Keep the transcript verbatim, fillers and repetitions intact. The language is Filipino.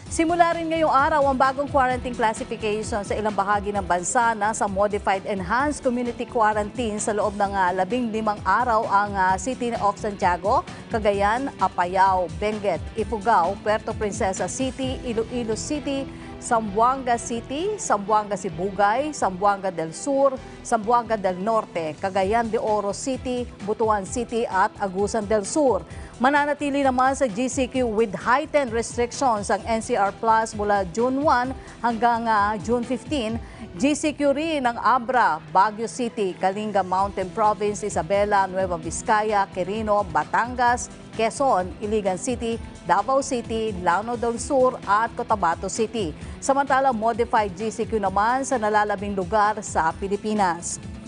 Simula rin ngayong araw ang bagong quarantine classification sa ilang bahagi ng bansa na sa Modified Enhanced Community Quarantine sa loob ng uh, labing limang araw ang uh, City of Santiago, Cagayan, Apayao, Benguet, Ifugao, Puerto Princesa City, Iloilo City, Zamboanga City, Zamboanga Sibugay, Zamboanga del Sur, Zamboanga del Norte, Cagayan de Oro City, Butuan City at Agusan del Sur. Mananatili naman sa G C Q with heightened restrictions ang N C R Plus mula June first hanggang uh, June fifteenth. G C Q rin ang Abra, Baguio City, Kalinga Mountain Province, Isabela, Nueva Vizcaya, Quirino, Batangas, Quezon, Iligan City, Davao City, Lanao del Sur at Cotabato City. Samantala, modified G C Q naman sa nalalabing lugar sa Pilipinas.